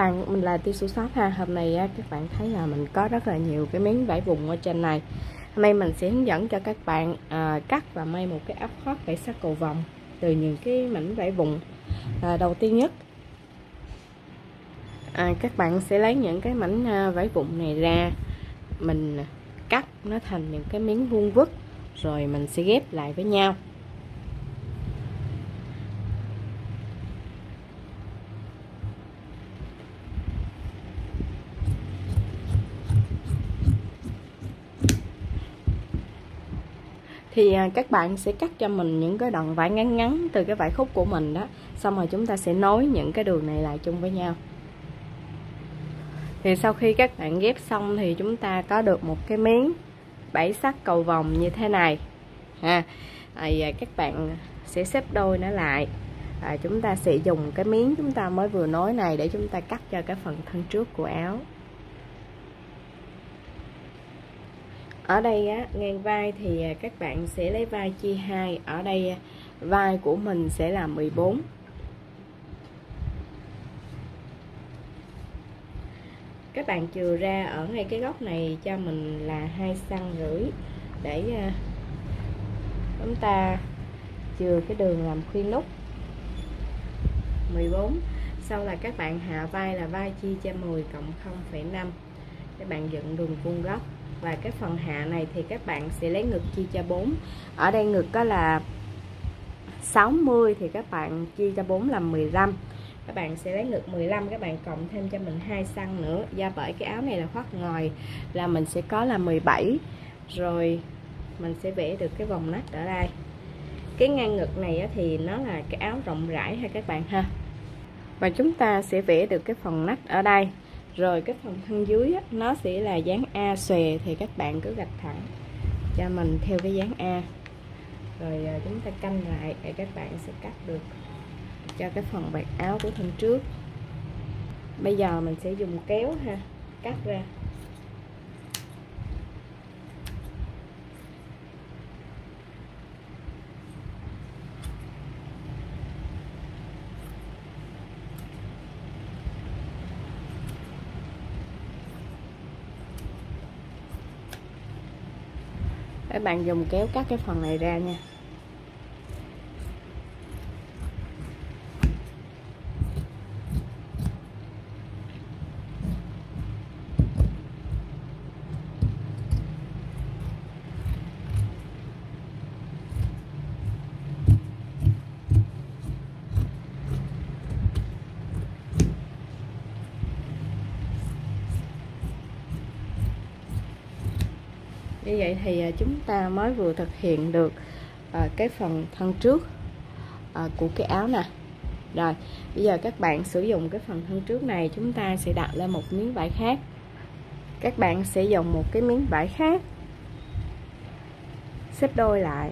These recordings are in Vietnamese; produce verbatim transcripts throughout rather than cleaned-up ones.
bạn, mình là Tiêu Su Shop ha. Hôm nay á, các bạn thấy là mình có rất là nhiều cái miếng vải vùng ở trên này. Hôm nay mình sẽ hướng dẫn cho các bạn à, cắt và may một cái áo khoác vải sắc cầu vồng từ những cái mảnh vải vùng. à, Đầu tiên nhất, à, các bạn sẽ lấy những cái mảnh à, vải vùng này ra, mình cắt nó thành những cái miếng vuông vức, rồi mình sẽ ghép lại với nhau. Thì các bạn sẽ cắt cho mình những cái đoạn vải ngắn ngắn từ cái vải khúc của mình đó. Xong rồi chúng ta sẽ nối những cái đường này lại chung với nhau. Thì sau khi các bạn ghép xong thì chúng ta có được một cái miếng vải sắc cầu vồng như thế này ha. À, các bạn sẽ xếp đôi nó lại. à, Chúng ta sẽ dùng cái miếng chúng ta mới vừa nối này để chúng ta cắt cho cái phần thân trước của áo. Ở đây á, ngang vai thì các bạn sẽ lấy vai chia hai. Ở đây vai của mình sẽ là mười bốn. Các bạn chừa ra ở ngay cái góc này cho mình là hai xăng rưỡi để chúng ta chừa cái đường làm khuyên nút mười bốn. Sau là các bạn hạ vai là vai chia cho mười cộng không phẩy năm. Các bạn dựng đường vuông góc. Và cái phần hạ này thì các bạn sẽ lấy ngực chia cho bốn. Ở đây ngực có là sáu mươi thì các bạn chia cho bốn là mười lăm. Các bạn sẽ lấy ngực mười lăm, các bạn cộng thêm cho mình hai xăng nữa. Do bởi cái áo này là khoác ngồi là mình sẽ có là mười bảy. Rồi mình sẽ vẽ được cái vòng nách ở đây. Cái ngang ngực này thì nó là cái áo rộng rãi ha các bạn ha. Và chúng ta sẽ vẽ được cái phần nách ở đây. Rồi cái phần thân dưới á, nó sẽ là dáng A xòe thì các bạn cứ gạch thẳng cho mình theo cái dáng A. Rồi chúng ta canh lại để các bạn sẽ cắt được cho cái phần vạt áo của thân trước. Bây giờ mình sẽ dùng kéo ha, cắt ra. Các bạn dùng kéo cắt cái phần này ra nha. Như vậy thì chúng ta mới vừa thực hiện được uh, cái phần thân trước uh, của cái áo nè. Rồi bây giờ các bạn sử dụng cái phần thân trước này, chúng ta sẽ đặt lên một miếng vải khác. Các bạn sẽ dùng một cái miếng vải khác xếp đôi lại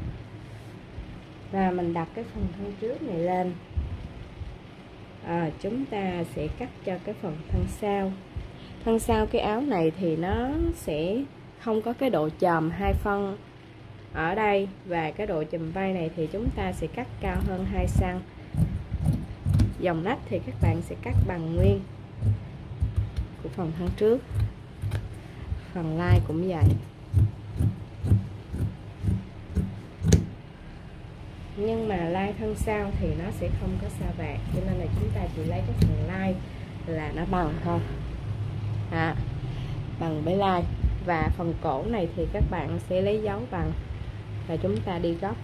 và mình đặt cái phần thân trước này lên. à, Chúng ta sẽ cắt cho cái phần thân sau. Thân sau cái áo này thì nó sẽ không có cái độ chòm hai phân ở đây, và cái độ chùm vai này thì chúng ta sẽ cắt cao hơn hai xăng. Dòng nách thì các bạn sẽ cắt bằng nguyên của phần thân trước. Phần lai cũng vậy. Nhưng mà lai thân sau thì nó sẽ không có sa vạt, cho nên là chúng ta chỉ lấy cái phần lai là nó bằng thôi. À, bằng với lai. Và phần cổ này thì các bạn sẽ lấy dấu bằng và chúng ta đi góc.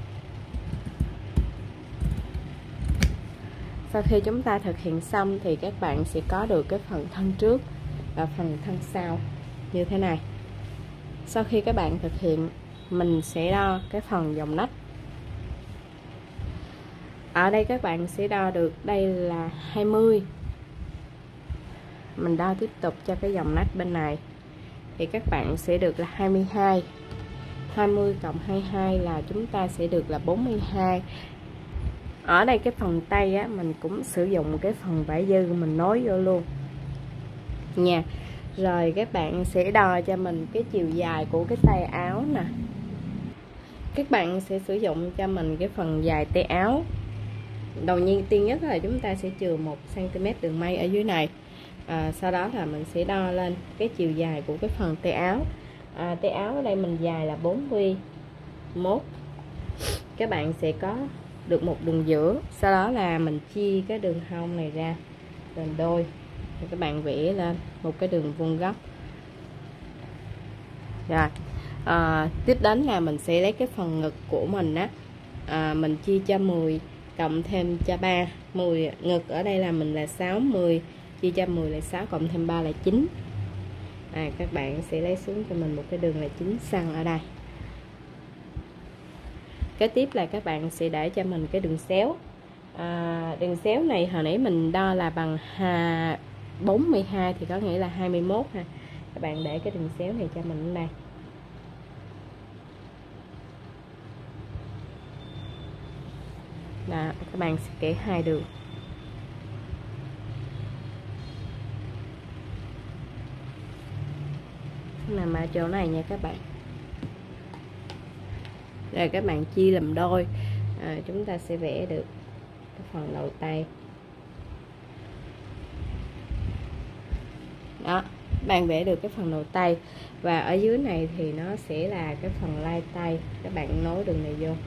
Sau khi chúng ta thực hiện xong thì các bạn sẽ có được cái phần thân trước và phần thân sau như thế này. Sau khi các bạn thực hiện, mình sẽ đo cái phần vòng nách. Ở đây các bạn sẽ đo được đây là hai mươi. Mình đo tiếp tục cho cái vòng nách bên này thì các bạn sẽ được là hai mươi hai. hai mươi cộng hai mươi hai là chúng ta sẽ được là bốn mươi hai. Ở đây cái phần tay á, mình cũng sử dụng cái phần vải dư mình nối vô luôn nha. Rồi các bạn sẽ đo cho mình cái chiều dài của cái tay áo nè. Các bạn sẽ sử dụng cho mình cái phần dài tay áo đầu nhiên tiên nhất là chúng ta sẽ chừa một xăng-ti-mét đường may ở dưới này. À, sau đó là mình sẽ đo lên cái chiều dài của cái phần tay áo. à, tay áo ở đây mình dài là bốn mươi mốt, các bạn sẽ có được một đường giữa. Sau đó là mình chia cái đường hông này ra thành đôi, rồi các bạn vẽ lên một cái đường vuông góc. Rồi à, tiếp đến là mình sẽ lấy cái phần ngực của mình á, à, mình chia cho mười cộng thêm cho ba. Mười ngực ở đây là mình là sáu, mười chia cho mười là sáu, cộng thêm ba là chín. À, các bạn sẽ lấy xuống cho mình một cái đường là chín xăng ở đây. Kế tiếp là các bạn sẽ để cho mình cái đường xéo. à, Đường xéo này hồi nãy mình đo là bằng bốn mươi hai thì có nghĩa là hai mươi mốt ha. Các bạn để cái đường xéo này cho mình ở đây. Đó, các bạn sẽ kẻ hai đường. Nằm ở chỗ này nha các bạn. Rồi các bạn chia làm đôi, à, chúng ta sẽ vẽ được cái phần đầu tay. Đó, bạn vẽ được cái phần đầu tay. Và ở dưới này thì nó sẽ là cái phần lai tay. Các bạn nối đường này vô.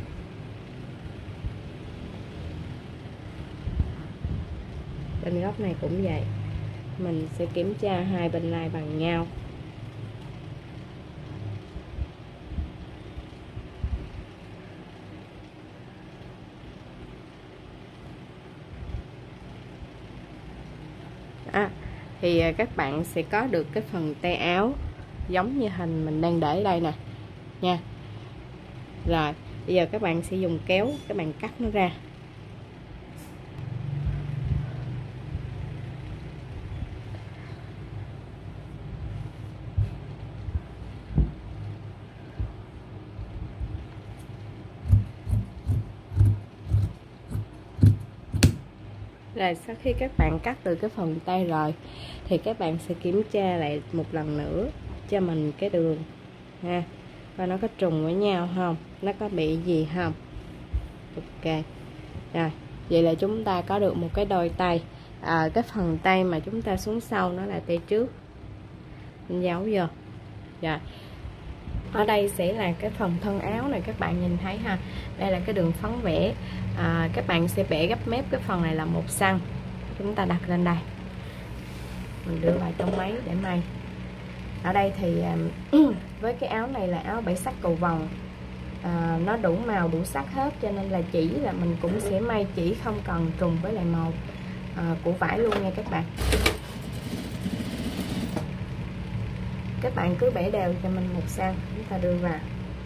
Bên góc này cũng vậy. Mình sẽ kiểm tra hai bên lai bằng nhau. À, thì các bạn sẽ có được cái phần tay áo giống như hình mình đang để đây nè nha. Rồi bây giờ các bạn sẽ dùng kéo, các bạn cắt nó ra. Rồi sau khi các bạn cắt từ cái phần tay rồi thì các bạn sẽ kiểm tra lại một lần nữa cho mình cái đường ha, và nó có trùng với nhau không, nó có bị gì không. Ok, rồi vậy là chúng ta có được một cái đôi tay. À, cái phần tay mà chúng ta xuống sau nó là tay trước, mình giấu vô. Rồi ở đây sẽ là cái phần thân áo này, các bạn nhìn thấy ha, đây là cái đường phấn vẽ. À, các bạn sẽ vẽ gấp mép cái phần này là một xăng, chúng ta đặt lên đây, mình đưa vào trong máy để may. Ở đây thì với cái áo này là áo bảy sắc cầu vồng, à, nó đủ màu đủ sắc hết, cho nên là chỉ là mình cũng sẽ may chỉ không cần trùng với lại màu à, của vải luôn nha các bạn. Các bạn cứ bẻ đều cho mình một xăng, chúng ta đưa vào.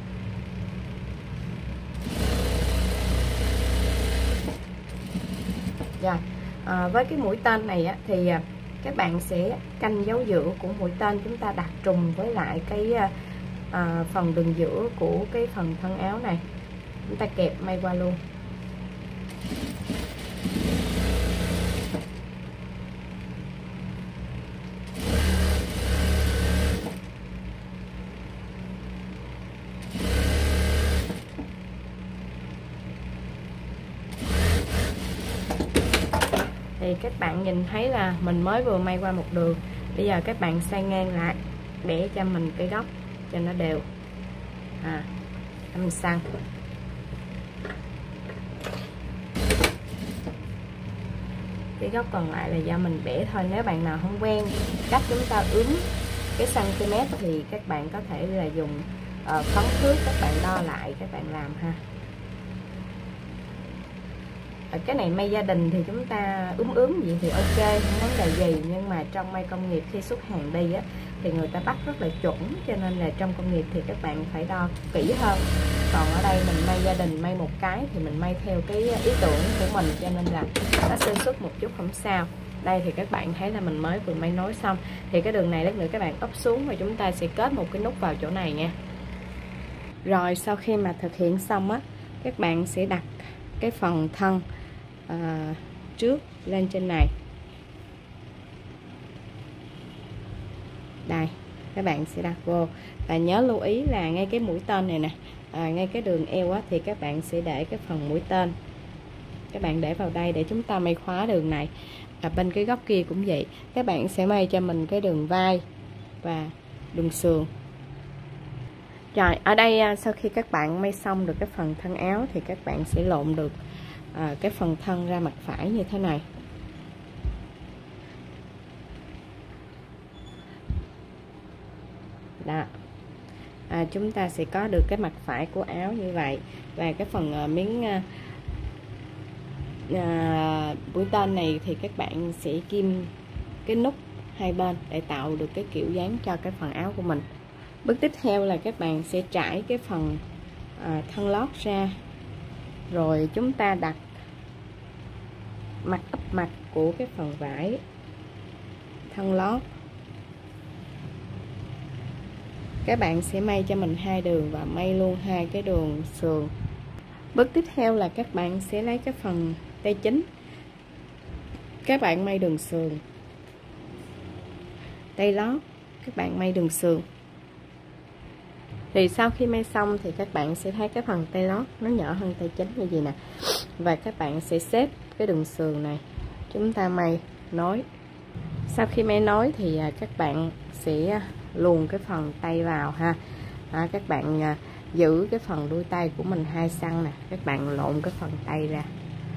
Rồi à, với cái mũi tên này á, thì các bạn sẽ canh dấu giữa của mũi tên, chúng ta đặt trùng với lại cái à, phần đường giữa của cái phần thân áo này, chúng ta kẹp may qua luôn. Thì các bạn nhìn thấy là mình mới vừa may qua một đường. Bây giờ các bạn xoay ngang lại, để cho mình cái góc cho nó đều. À, mình xăng. Cái góc còn lại là do mình bẻ thôi. Nếu bạn nào không quen cách chúng ta ướm cái cm thì các bạn có thể là dùng uh, phấn thước, các bạn đo lại các bạn làm ha. Ở cái này may gia đình thì chúng ta ướm ướm gì thì ok, không vấn đề gì, nhưng mà trong may công nghiệp khi xuất hàng đi á thì người ta bắt rất là chuẩn, cho nên là trong công nghiệp thì các bạn phải đo kỹ hơn. Còn ở đây mình may gia đình, may một cái thì mình may theo cái ý tưởng của mình, cho nên là nó sơ xuất một chút không sao. Đây thì các bạn thấy là mình mới vừa may nối xong, thì cái đường này lát nữa các bạn úp xuống và chúng ta sẽ kết một cái nút vào chỗ này nha. Rồi sau khi mà thực hiện xong á, các bạn sẽ đặt cái phần thân à, trước lên trên này. Đây, các bạn sẽ đặt vô. Và nhớ lưu ý là ngay cái mũi tên này nè, à, ngay cái đường eo á, thì các bạn sẽ để cái phần mũi tên các bạn để vào đây để chúng ta may khóa đường này. Và bên cái góc kia cũng vậy, các bạn sẽ may cho mình cái đường vai và đường sườn. Rồi ở đây sau khi các bạn may xong được cái phần thân áo thì các bạn sẽ lộn được à, cái phần thân ra mặt phải như thế này. Đó. À, chúng ta sẽ có được cái mặt phải của áo như vậy. Và cái phần à, miếng à, à, mũi tên này thì các bạn sẽ kim cái nút hai bên để tạo được cái kiểu dáng cho cái phần áo của mình. Bước tiếp theo là các bạn sẽ trải cái phần à, thân lót ra, rồi chúng ta đặt mặt ấp mặt của cái phần vải thân lót. Các bạn sẽ may cho mình hai đường và may luôn hai cái đường sườn. Bước tiếp theo là các bạn sẽ lấy cái phần tay chính, các bạn may đường sườn. Tay lót các bạn may đường sườn. Thì sau khi may xong thì các bạn sẽ thấy cái phần tay lót nó nhỏ hơn tay chính như vậy nè. Và các bạn sẽ xếp cái đường sườn này, chúng ta may nối. Sau khi may nối thì các bạn sẽ luồn cái phần tay vào ha. À, các bạn giữ cái phần đuôi tay của mình hai xăng nè, các bạn lộn cái phần tay ra.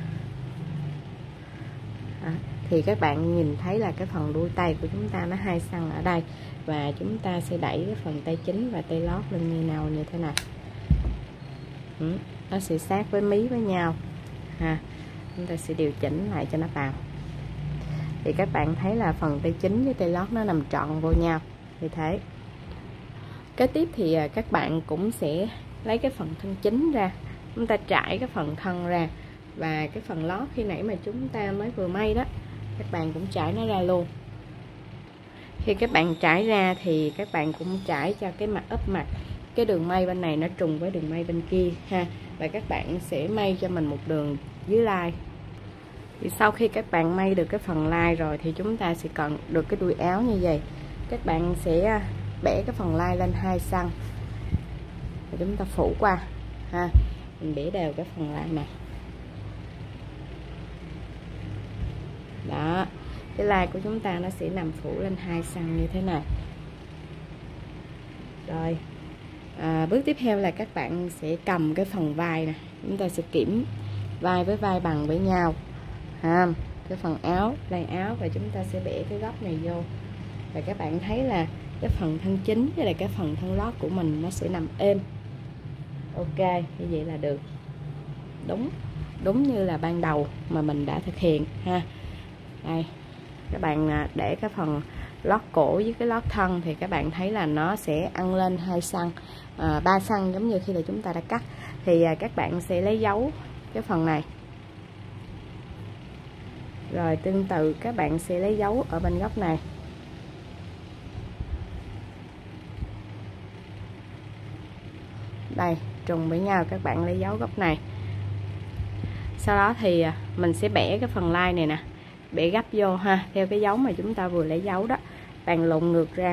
À, thì các bạn nhìn thấy là cái phần đuôi tay của chúng ta nó hai xăng ở đây, và chúng ta sẽ đẩy cái phần tay chính và tay lót lên như nào như thế này. Ừ, nó sẽ sát với mí với nhau ha. Chúng ta sẽ điều chỉnh lại cho nó vào. Thì các bạn thấy là phần tay chính với tay lót nó nằm trọn vô nhau như thế. Kế tiếp thì các bạn cũng sẽ lấy cái phần thân chính ra, chúng ta trải cái phần thân ra, và cái phần lót khi nãy mà chúng ta mới vừa may đó, các bạn cũng trải nó ra luôn. Khi các bạn trải ra thì các bạn cũng trải cho cái mặt ấp mặt, cái đường may bên này nó trùng với đường may bên kia ha. Và các bạn sẽ may cho mình một đường dưới lai. Thì sau khi các bạn may được cái phần lai rồi thì chúng ta sẽ còn được cái đuôi áo như vậy. Các bạn sẽ bẻ cái phần lai lên hai xăng và chúng ta phủ qua ha. Mình bẻ đều cái phần lai này. Đó, cái lai của chúng ta nó sẽ nằm phủ lên hai xăng như thế này. Rồi à, bước tiếp theo là các bạn sẽ cầm cái phần vai nè, chúng ta sẽ kiểm vai với vai bằng với nhau ha. Cái phần áo, lai áo, và chúng ta sẽ bẻ cái góc này vô. Và các bạn thấy là cái phần thân chính với lại cái phần thân lót của mình nó sẽ nằm êm. Ok, như vậy là được. Đúng đúng như là ban đầu mà mình đã thực hiện ha. Đây, các bạn để cái phần lót cổ với cái lót thân thì các bạn thấy là nó sẽ ăn lên hai xăng, à, ba xăng giống như khi là chúng ta đã cắt. Thì à, các bạn sẽ lấy dấu cái phần này. Rồi tương tự các bạn sẽ lấy dấu ở bên góc này. Đây, trùng với nhau, các bạn lấy dấu góc này. Sau đó thì mình sẽ bẻ cái phần lai này nè, bẻ gấp vô ha, theo cái dấu mà chúng ta vừa lấy dấu đó. Bạn lộn ngược ra.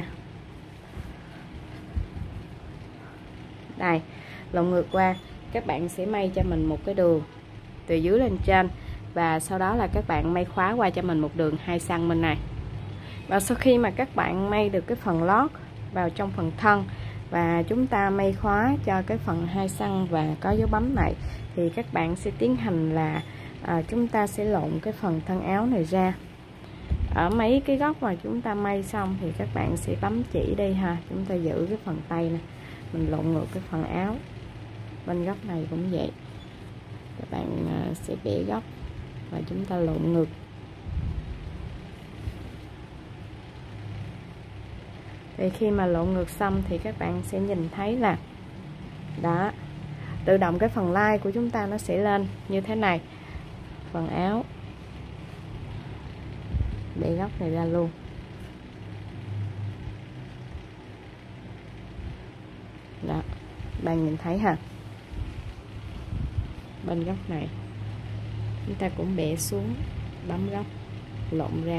Đây, lộn ngược qua, các bạn sẽ may cho mình một cái đường từ dưới lên trên, và sau đó là các bạn may khóa qua cho mình một đường hai xăng bên này. Và sau khi mà các bạn may được cái phần lót vào trong phần thân và chúng ta may khóa cho cái phần hai xăng và có dấu bấm này, thì các bạn sẽ tiến hành là à, chúng ta sẽ lộn cái phần thân áo này ra. Ở mấy cái góc mà chúng ta may xong thì các bạn sẽ bấm chỉ đây ha, chúng ta giữ cái phần tay này, mình lộn ngược cái phần áo. Bên góc này cũng vậy, các bạn à, sẽ bẻ góc và chúng ta lộn ngược. Thì khi mà lộn ngược xong thì các bạn sẽ nhìn thấy là đó, tự động cái phần lai của chúng ta nó sẽ lên như thế này. Phần áo để góc này ra luôn. Đó, bạn nhìn thấy ha. Bên góc này chúng ta cũng bẻ xuống, bấm góc, lộn ra.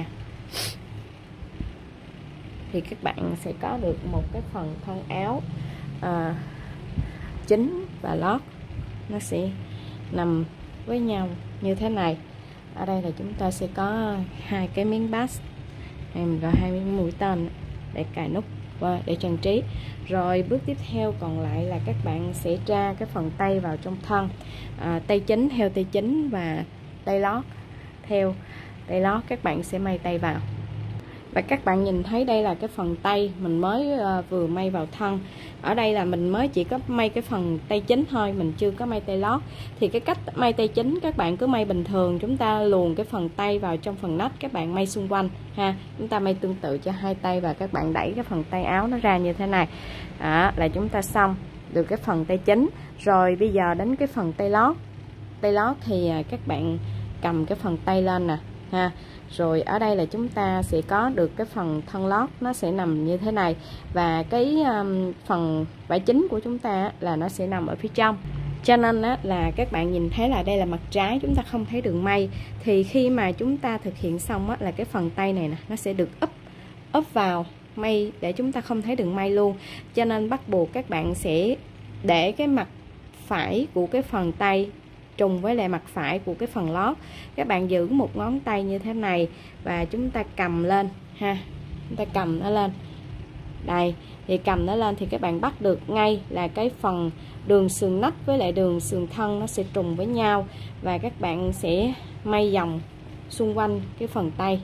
Thì các bạn sẽ có được một cái phần thân áo à, chính và lót nó sẽ nằm với nhau như thế này. Ở đây là chúng ta sẽ có hai cái miếng bát, mình gọi hai miếng mũi tên để cài nút và để trang trí. Rồi bước tiếp theo còn lại là các bạn sẽ tra cái phần tay vào trong thân, à, tay chính theo tay chính và tay lót theo tay lót, các bạn sẽ may tay vào. Và các bạn nhìn thấy đây là cái phần tay mình mới uh, vừa may vào thân. Ở đây là mình mới chỉ có may cái phần tay chính thôi, mình chưa có may tay lót. Thì cái cách may tay chính các bạn cứ may bình thường, chúng ta luồn cái phần tay vào trong phần nách, các bạn may xung quanh ha. Chúng ta may tương tự cho hai tay và các bạn đẩy cái phần tay áo nó ra như thế này. Đó là chúng ta xong được cái phần tay chính. Rồi bây giờ đến cái phần tay lót. Tay lót thì các bạn cầm cái phần tay lên nè ha. Rồi ở đây là chúng ta sẽ có được cái phần thân lót, nó sẽ nằm như thế này. Và cái um, phần vải chính của chúng ta là nó sẽ nằm ở phía trong. Cho nên á, là các bạn nhìn thấy là đây là mặt trái, chúng ta không thấy đường may. Thì khi mà chúng ta thực hiện xong á, là cái phần tay này nè, nó sẽ được úp úp vào may để chúng ta không thấy đường may luôn. Cho nên bắt buộc các bạn sẽ để cái mặt phải của cái phần tay trùng với lại mặt phải của cái phần lót. Các bạn giữ một ngón tay như thế này và chúng ta cầm lên ha, chúng ta cầm nó lên đây, thì cầm nó lên thì các bạn bắt được ngay là cái phần đường sườn nách với lại đường sườn thân nó sẽ trùng với nhau, và các bạn sẽ may vòng xung quanh cái phần tay.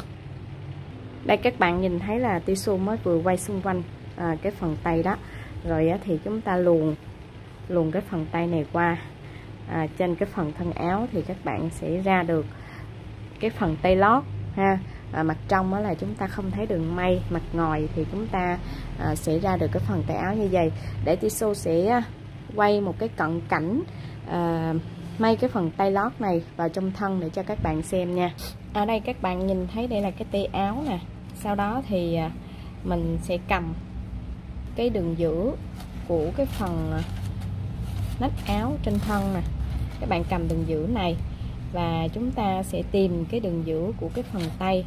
Đây các bạn nhìn thấy là Tisu mới vừa quay xung quanh à, cái phần tay đó. Rồi á, thì chúng ta luồn luồn cái phần tay này qua À, trên cái phần thân áo thì các bạn sẽ ra được cái phần tay lót ha. À, mặt trong đó là chúng ta không thấy đường may, mặt ngoài thì chúng ta à, sẽ ra được cái phần tay áo như vậy. Để Tisu sẽ quay một cái cận cảnh à, may cái phần tay lót này vào trong thân để cho các bạn xem nha. Ở đây các bạn nhìn thấy đây là cái tay áo nè. Sau đó thì à, mình sẽ cầm cái đường giữa của cái phần nách áo trên thân nè. Các bạn cầm đường giữa này và chúng ta sẽ tìm cái đường giữa của cái phần tay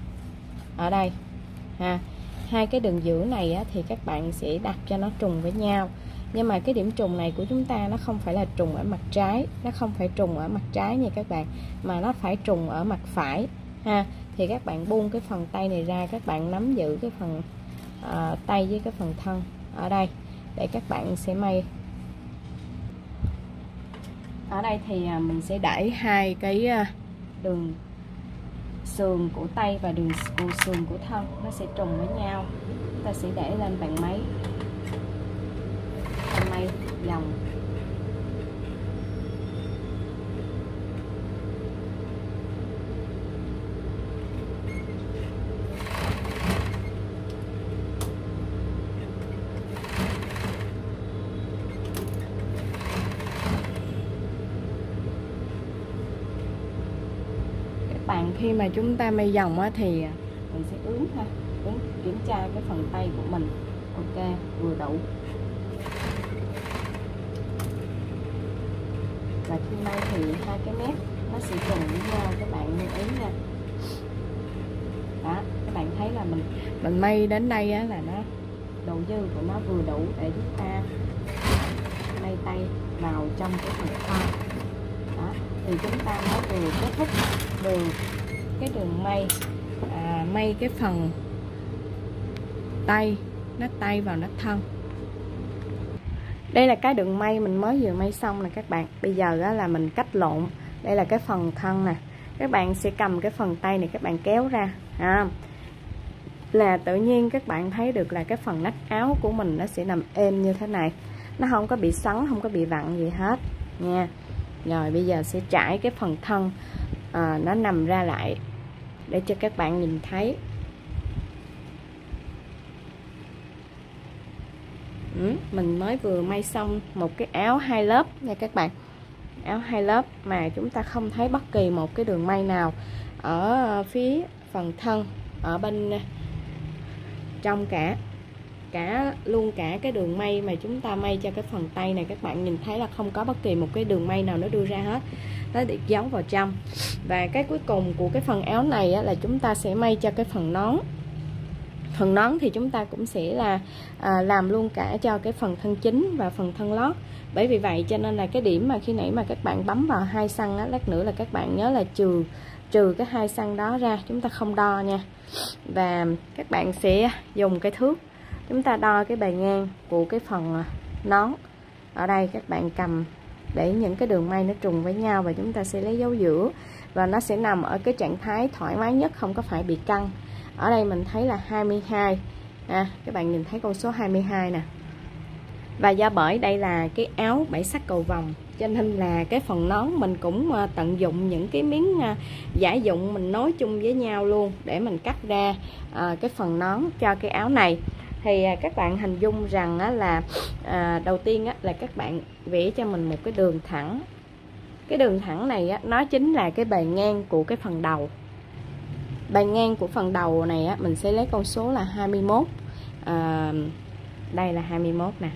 ở đây ha. Hai cái đường giữa này á, thì các bạn sẽ đặt cho nó trùng với nhau. Nhưng mà cái điểm trùng này của chúng ta nó không phải là trùng ở mặt trái, nó không phải trùng ở mặt trái nha các bạn, mà nó phải trùng ở mặt phải ha. Thì các bạn buông cái phần tay này ra, các bạn nắm giữ cái phần uh, tay với cái phần thân ở đây để các bạn sẽ may. Ở đây thì mình sẽ đẩy hai cái đường sườn của tay và đường sườn của thân nó sẽ trùng với nhau. Chúng ta sẽ để lên bàn máy, may vòng. Bạn khi mà chúng ta may vòng á, thì mình sẽ ướm ha, ướm kiểm tra cái phần tay của mình ok vừa đủ. Và khi may thì hai cái mép nó sẽ trùng với nhau, các bạn lưu ý nha. Đó, các bạn thấy là mình mình may đến đây á, là nó độ dư của nó vừa đủ để chúng ta may tay vào trong cái phần thân. Đó, thì chúng ta mới vừa kết thúc đường cái đường may à, may cái phần tay, nách tay vào nách thân. Đây là cái đường may mình mới vừa may xong nè các bạn. Bây giờ á, là mình cách lộn. Đây là cái phần thân nè. Các bạn sẽ cầm cái phần tay này, các bạn kéo ra à, là tự nhiên các bạn thấy được là cái phần nách áo của mình nó sẽ nằm êm như thế này, nó không có bị xoắn, không có bị vặn gì hết nha. Rồi bây giờ sẽ trải cái phần thân à, nó nằm ra lại để cho các bạn nhìn thấy. ừ, mình mới vừa may xong một cái áo hai lớp nha các bạn, áo hai lớp mà chúng ta không thấy bất kỳ một cái đường may nào ở phía phần thân ở bên trong cả cả luôn cả cái đường may mà chúng ta may cho cái phần tay này, các bạn nhìn thấy là không có bất kỳ một cái đường may nào nó đưa ra hết, nó được giấu vào trong. Và cái cuối cùng của cái phần áo này á, là chúng ta sẽ may cho cái phần nón phần nón thì chúng ta cũng sẽ là à, làm luôn cả cho cái phần thân chính và phần thân lót. Bởi vì vậy cho nên là cái điểm mà khi nãy mà các bạn bấm vào hai xăng á, lát nữa là các bạn nhớ là trừ trừ cái hai xăng đó ra, chúng ta không đo nha. Và các bạn sẽ dùng cái thước chúng ta đo cái bề ngang của cái phần nón. Ở đây các bạn cầm để những cái đường may nó trùng với nhau, và chúng ta sẽ lấy dấu giữa và nó sẽ nằm ở cái trạng thái thoải mái nhất, không có phải bị căng. Ở đây mình thấy là hai mươi hai à, các bạn nhìn thấy con số hai mươi hai nè. Và do bởi đây là cái áo bảy sắc cầu vồng, cho nên là cái phần nón mình cũng tận dụng những cái miếng giả dụng mình nối chung với nhau luôn để mình cắt ra à, cái phần nón cho cái áo này. Thì các bạn hình dung rằng á, là à, đầu tiên á, là các bạn vẽ cho mình một cái đường thẳng. Cái đường thẳng này á, nó chính là cái bề ngang của cái phần đầu. Bề ngang của phần đầu này á, mình sẽ lấy con số là hai mươi mốt. à, Đây là hai mươi mốt nè.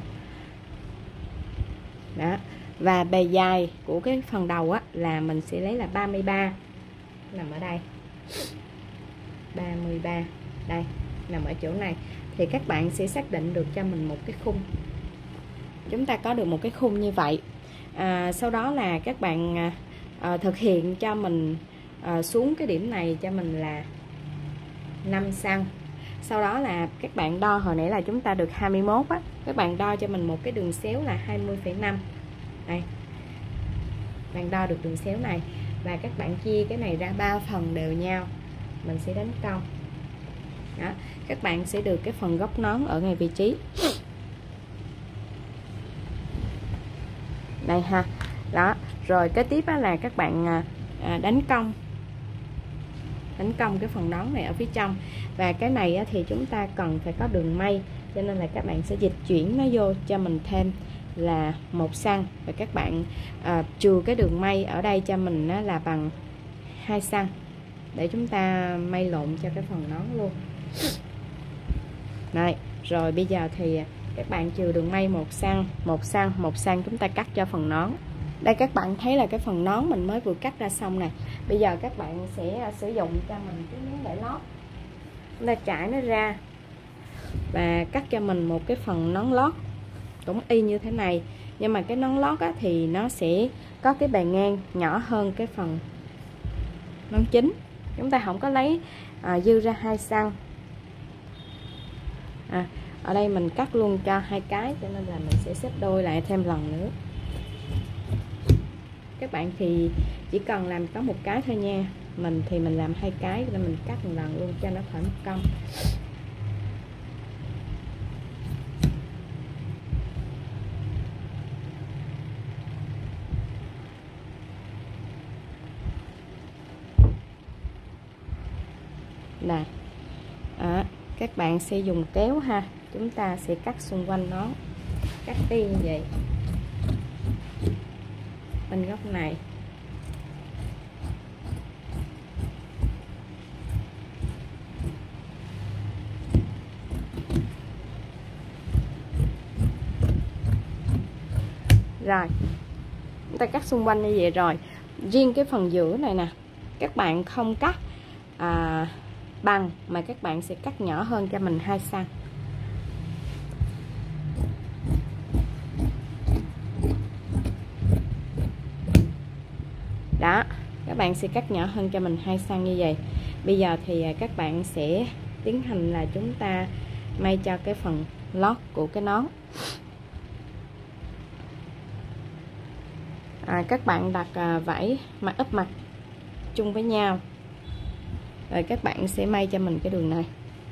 Đó. Và bề dài của cái phần đầu á, là mình sẽ lấy là ba mươi ba, nằm ở đây. ba mươi ba đây, nằm ở chỗ này. Thì các bạn sẽ xác định được cho mình một cái khung. Chúng ta có được một cái khung như vậy. à, Sau đó là các bạn à, thực hiện cho mình à, xuống cái điểm này cho mình là năm xăng. Sau đó là các bạn đo, hồi nãy là chúng ta được hai mươi mốt á, các bạn đo cho mình một cái đường xéo là hai mươi phẩy năm. Đây, bạn đo được đường xéo này và các bạn chia cái này ra ba phần đều nhau, mình sẽ đánh cong. Đó, các bạn sẽ được cái phần góc nón ở ngay vị trí đây ha. Đó, rồi kế tiếp là các bạn đánh cong đánh cong cái phần nón này ở phía trong. Và cái này thì chúng ta cần phải có đường may, cho nên là các bạn sẽ dịch chuyển nó vô cho mình thêm là một xăng, và các bạn à, trừ cái đường may ở đây cho mình là bằng hai xăng để chúng ta may lộn cho cái phần nón luôn. Đây, rồi bây giờ thì các bạn trừ đường may một xăng, một xăng, một xăng chúng ta cắt cho phần nón. Đây các bạn thấy là cái phần nón mình mới vừa cắt ra xong nè. Bây giờ các bạn sẽ sử dụng cho mình cái miếng để lót. Chúng ta trải nó ra và cắt cho mình một cái phần nón lót cũng y như thế này. Nhưng mà cái nón lót á, thì nó sẽ có cái bề ngang nhỏ hơn cái phần nón chính. Chúng ta không có lấy à, dư ra hai xăng. À, ở đây mình cắt luôn cho hai cái, cho nên là mình sẽ xếp đôi lại thêm lần nữa. Các bạn thì chỉ cần làm có một cái thôi nha. Mình thì mình làm hai cái nên mình cắt một lần luôn cho nó thoải mái cong. Nè. À, các bạn sẽ dùng kéo ha. Chúng ta sẽ cắt xung quanh nó. Cắt đi như vậy. Bên góc này. Rồi, chúng ta cắt xung quanh như vậy rồi. Riêng cái phần giữa này nè, các bạn không cắt à, bằng, mà các bạn sẽ cắt nhỏ hơn cho mình hai xăng. Đó, các bạn sẽ cắt nhỏ hơn cho mình hai xăng như vậy. Bây giờ thì các bạn sẽ tiến hành là chúng ta may cho cái phần lót của cái nón. À, các bạn đặt à, vải mặt úp mặt chung với nhau, rồi các bạn sẽ may cho mình cái đường này.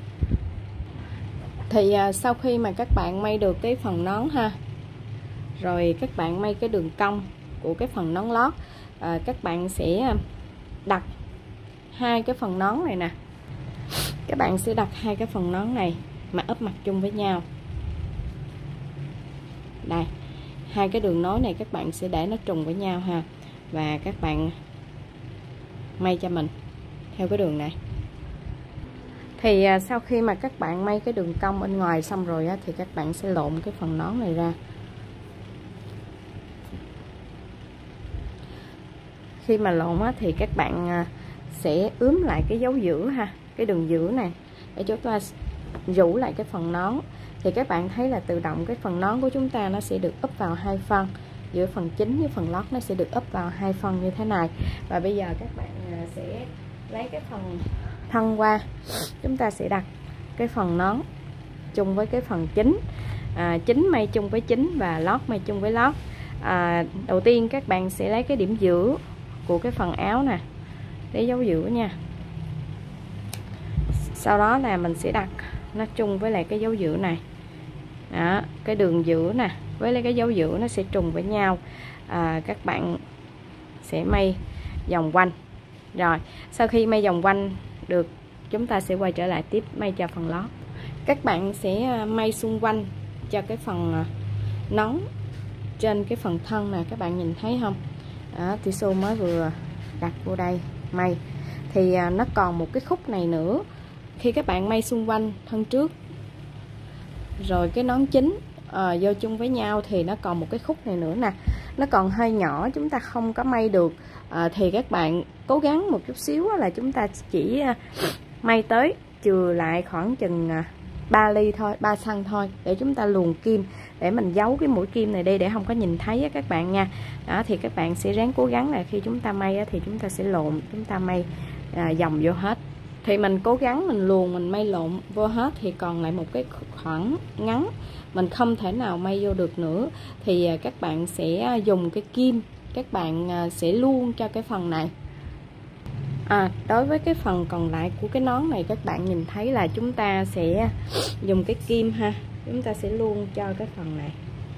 Thì à, sau khi mà các bạn may được cái phần nón ha, rồi các bạn may cái đường cong của cái phần nón lót, à, các bạn sẽ đặt hai cái phần nón này nè, các bạn sẽ đặt hai cái phần nón này mà úp mặt chung với nhau. Đây, hai cái đường nối này các bạn sẽ để nó trùng với nhau ha, và các bạn may cho mình theo cái đường này. Thì à, sau khi mà các bạn may cái đường cong bên ngoài xong rồi á, thì các bạn sẽ lộn cái phần nón này ra. Khi mà lộn á, thì các bạn à, sẽ ướm lại cái dấu giữa ha, cái đường giữa này để chúng ta rũ lại cái phần nón thì các bạn thấy là tự động cái phần nón của chúng ta nó sẽ được úp vào hai phân, giữa phần chính với phần lót nó sẽ được úp vào hai phân như thế này. Và bây giờ các bạn sẽ lấy cái phần thân qua, chúng ta sẽ đặt cái phần nón chung với cái phần chính, à, chính may chung với chính và lót may chung với lót. À, đầu tiên các bạn sẽ lấy cái điểm giữa của cái phần áo nè để dấu giữa nha. Sau đó là mình sẽ đặt nó chung với lại cái dấu giữa này. Đó, cái đường giữa nè với lại cái dấu giữa nó sẽ trùng với nhau. À, các bạn sẽ may vòng quanh. Rồi sau khi may vòng quanh được, chúng ta sẽ quay trở lại tiếp may cho phần lót. Các bạn sẽ may xung quanh cho cái phần nón trên cái phần thân này, các bạn nhìn thấy không? Đó, Tissot mới vừa đặt vô đây may thì nó còn một cái khúc này nữa. Khi các bạn may xung quanh thân trước rồi cái nón chính à, vô chung với nhau thì nó còn một cái khúc này nữa nè, nó còn hơi nhỏ, chúng ta không có may được. À, thì các bạn cố gắng một chút xíu là chúng ta chỉ may tới chừa lại khoảng chừng ba ly thôi, ba xăng thôi, để chúng ta luồn kim để mình giấu cái mũi kim này đi để không có nhìn thấy á các bạn nha. Đó thì các bạn sẽ ráng cố gắng là khi chúng ta may á, thì chúng ta sẽ lộn, chúng ta may à, vòng vô hết. Thì mình cố gắng mình luồn, mình may lộn vô hết thì còn lại một cái khoảng ngắn mình không thể nào may vô được nữa, thì các bạn sẽ dùng cái kim, các bạn sẽ luồn cho cái phần này. À, đối với cái phần còn lại của cái nón này, các bạn nhìn thấy là chúng ta sẽ dùng cái kim ha, chúng ta sẽ luồn cho cái phần này.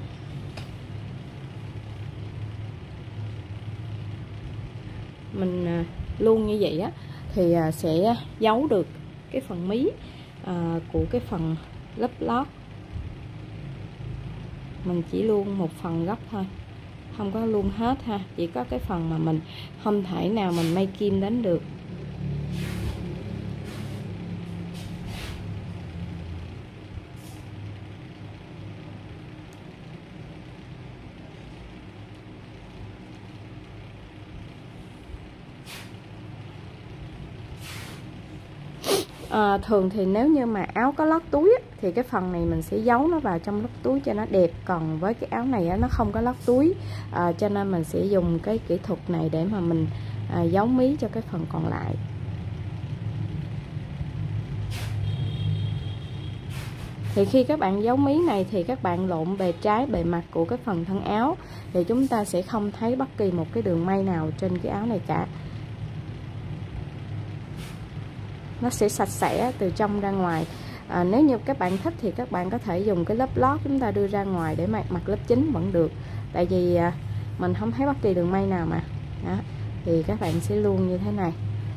Mình luồn như vậy á thì sẽ giấu được cái phần mí à, của cái phần lớp lót. Mình chỉ luồn một phần góc thôi, không có luồn hết ha, chỉ có cái phần mà mình không thể nào mình may kim đến được. À, thường thì nếu như mà áo có lót túi á, thì cái phần này mình sẽ giấu nó vào trong lót túi cho nó đẹp. Còn với cái áo này á, nó không có lót túi, à, cho nên mình sẽ dùng cái kỹ thuật này để mà mình à, giấu mí cho cái phần còn lại. Thì khi các bạn giấu mí này thì các bạn lộn bề trái bề mặt của cái phần thân áo thì chúng ta sẽ không thấy bất kỳ một cái đường may nào trên cái áo này cả. Nó sẽ sạch sẽ từ trong ra ngoài. À, nếu như các bạn thích thì các bạn có thể dùng cái lớp lót chúng ta đưa ra ngoài để mặc, mặc lớp chính vẫn được. Tại vì à, mình không thấy bất kỳ đường may nào mà. Đó, thì các bạn sẽ luồn như thế này.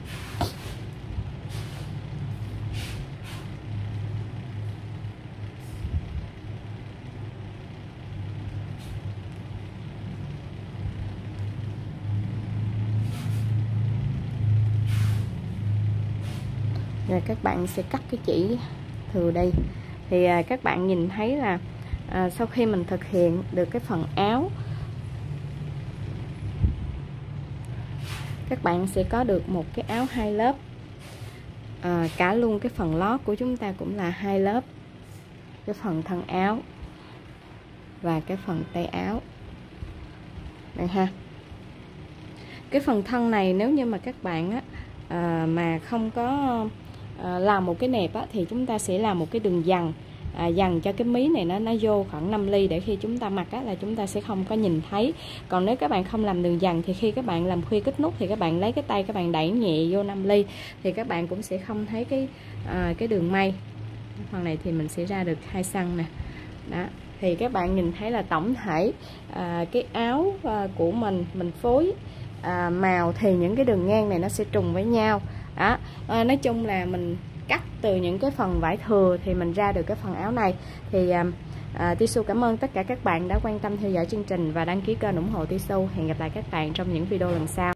Rồi các bạn sẽ cắt cái chỉ thừa đây. Thì à, các bạn nhìn thấy là à, sau khi mình thực hiện được cái phần áo, các bạn sẽ có được một cái áo hai lớp. À, cả luôn cái phần lót của chúng ta cũng là hai lớp, cái phần thân áo và cái phần tay áo đây ha. Cái phần thân này nếu như mà các bạn á, à, mà không có à, làm một cái nẹp á, thì chúng ta sẽ làm một cái đường dằn, à, dằn cho cái mí này nó nó vô khoảng năm ly để khi chúng ta mặc á, là chúng ta sẽ không có nhìn thấy. Còn nếu các bạn không làm đường dằn thì khi các bạn làm khuy kết nút thì các bạn lấy cái tay các bạn đẩy nhẹ vô năm ly thì các bạn cũng sẽ không thấy cái à, cái đường may. Phần này thì mình sẽ ra được hai xăng nè. Đó, thì các bạn nhìn thấy là tổng thể à, cái áo à, của mình mình phối à, màu thì những cái đường ngang này nó sẽ trùng với nhau. Đó, à, nói chung là mình cắt từ những cái phần vải thừa thì mình ra được cái phần áo này. Thì à, à, Tissot cảm ơn tất cả các bạn đã quan tâm theo dõi chương trình và đăng ký kênh ủng hộ Tissot. Hẹn gặp lại các bạn trong những video lần sau.